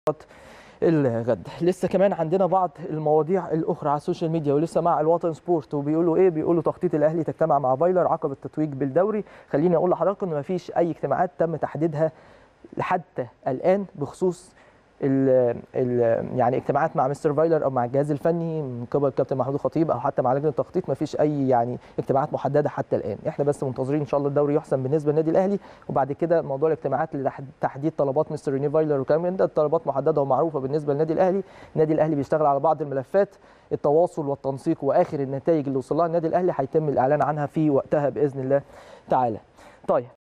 الغد. لسه كمان عندنا بعض المواضيع الاخرى على السوشيال ميديا ولسه مع الوطن سبورت، وبيقولوا ايه؟ بيقولوا تخطيط الاهلي تجتمع مع فايلر عقب التتويج بالدوري. خليني اقول لحضراتكم ان مفيش اي اجتماعات تم تحديدها حتى الان بخصوص يعني اجتماعات مع مستر فايلر او مع الجهاز الفني من قبل كابتن محمود الخطيب او حتى مع لجنه التخطيط. ما فيش اي يعني اجتماعات محدده حتى الان. احنا بس منتظرين ان شاء الله الدوري يحسم بالنسبه للنادي الاهلي، وبعد كده موضوع الاجتماعات لتحديد طلبات مستر ريني فايلر وكلام من ده. الطلبات محدده ومعروفه بالنسبه للنادي الاهلي. النادي الاهلي بيشتغل على بعض الملفات، التواصل والتنسيق واخر النتائج اللي وصل لها النادي الاهلي هيتم الاعلان عنها في وقتها باذن الله تعالى. طيب